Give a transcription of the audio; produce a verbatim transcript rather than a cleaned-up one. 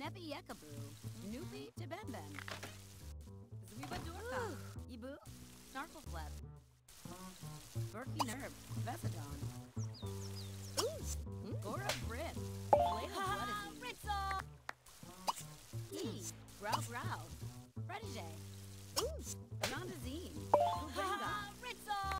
Nebi Yekaboo, Noopy to Ben Ben. Zwiba Dorka, Ibu, Snarkleflep. Berkey Nerb, Vesadon. Gora Brim, Layla Bloodazine. Ritzel! E, Grow Grow, Protege. John Dazine, Kubenga. Ritzel!